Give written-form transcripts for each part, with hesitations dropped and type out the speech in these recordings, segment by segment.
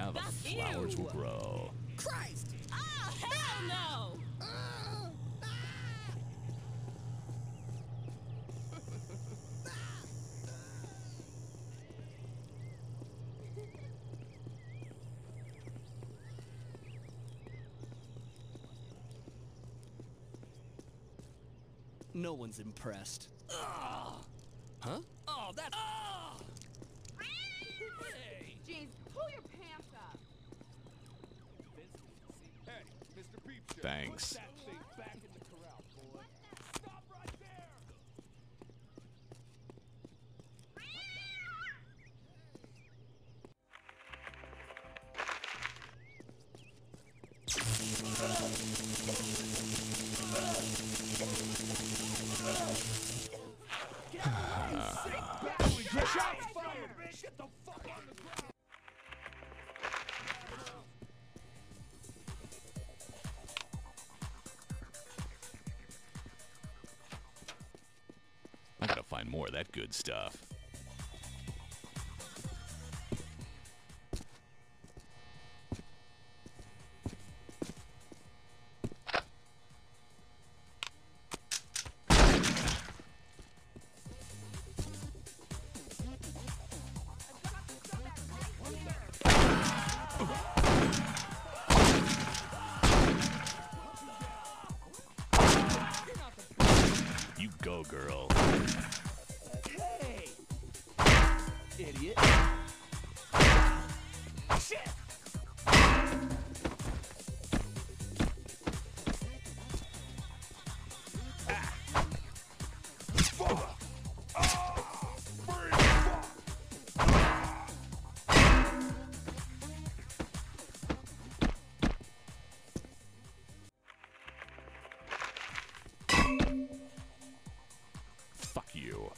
Now the flowers will grow. Christ! Oh, hell no! No one's impressed. Ugh. Huh? Oh, that's... Oh! Hey! Jeez, pull your pants up. Hey, Mr. Peep Show. Thanks. Put that thing back in the corral, boy. Stop right there! Shots fired! Get the fuck on the ground! I gotta find more of that good stuff. You go, girl. Hey! Idiot. Shit! Fuck you.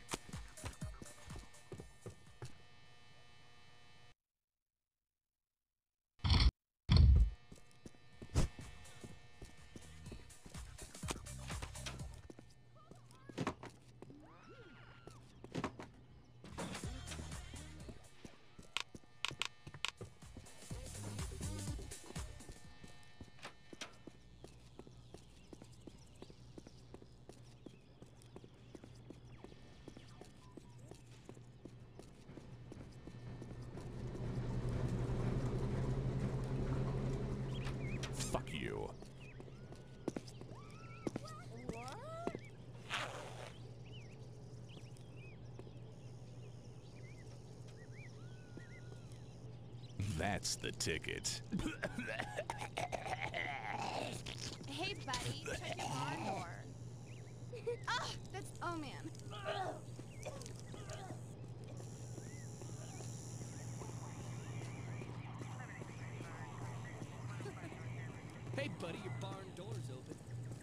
Fuck you. That's the ticket. Hey, buddy, check your barn door. Ah, that's... Oh, man. Hey, buddy, your barn door's open.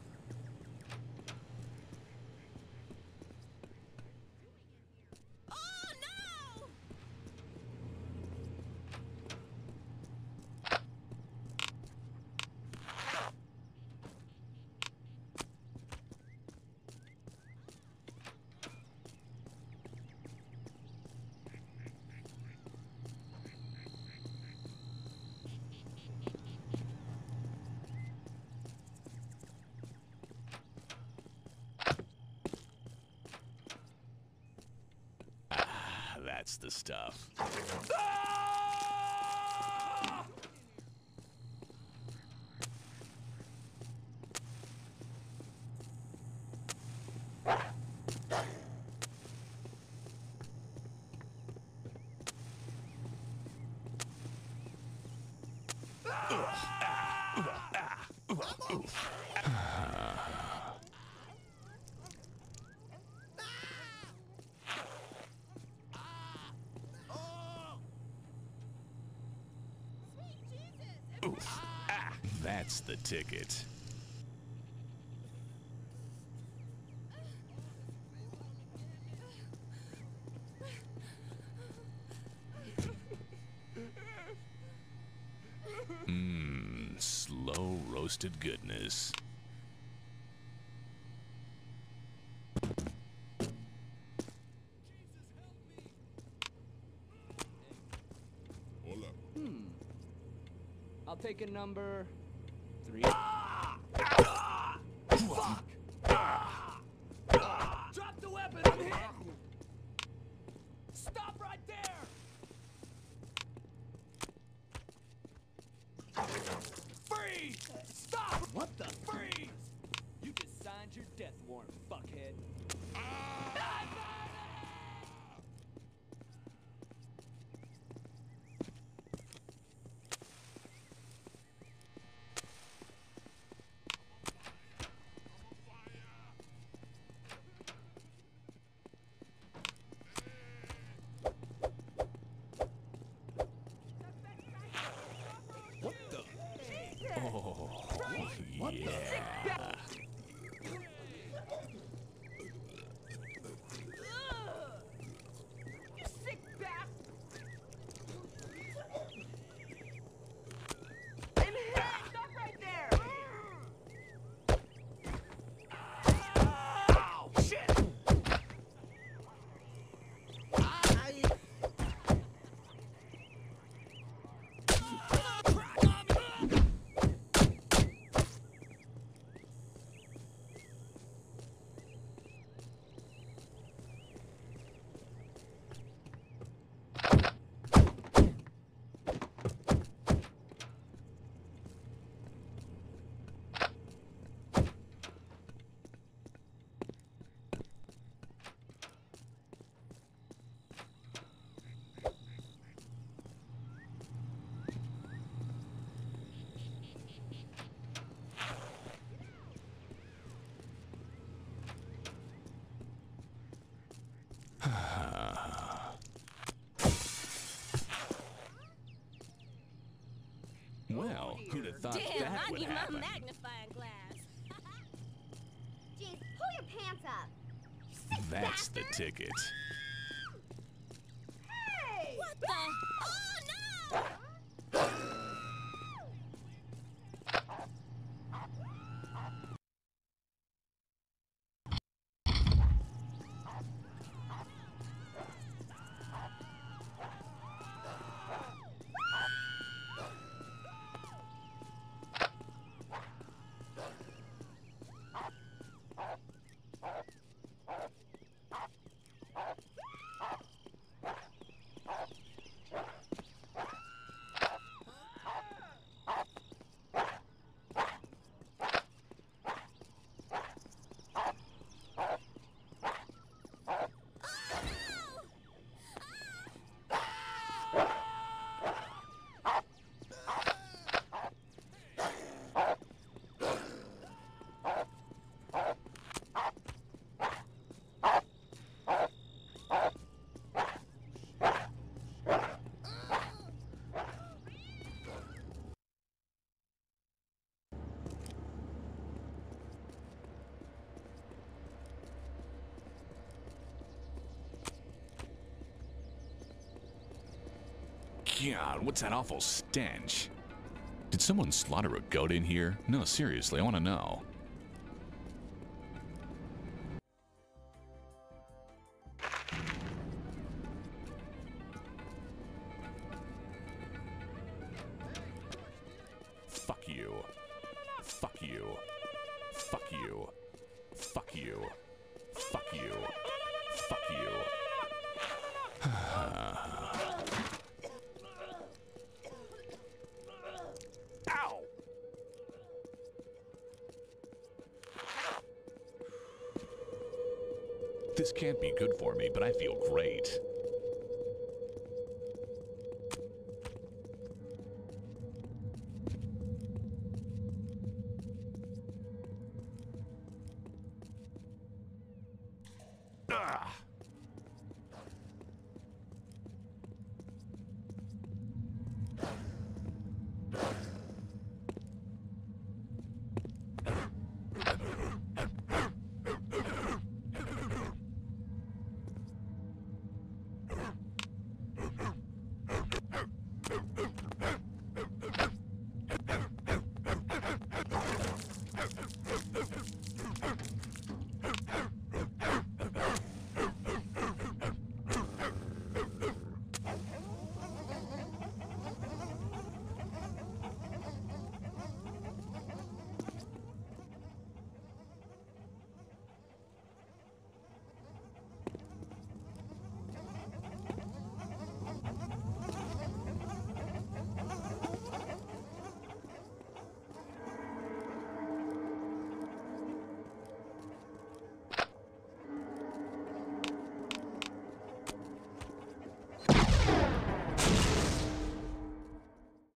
Oh, no! That's the stuff. Oof. Ah, that's the ticket. Slow roasted goodness. Hola. I'll take a number 3. Fuck! Drop the weapon, I'm hit! Stop right there! Freeze! Stop! What the? Freeze! You just signed your death warrant, fuckhead. What the? Oh, yeah. You sick bastard! I'm hit! Stop right there! Ow! Shit! Well, who'd have thought Damn, that I would need my happen? magnifying glass. Jeez, pull your pants up! You sick That's the bastard! ticket. Hey! What the? Oh no! God, what's that awful stench? Did someone slaughter a goat in here? No, seriously, I want to know. Fuck you. Fuck you. Fuck you. Fuck you. Fuck you. Fuck you. Ow! This can't be good for me, but I feel great.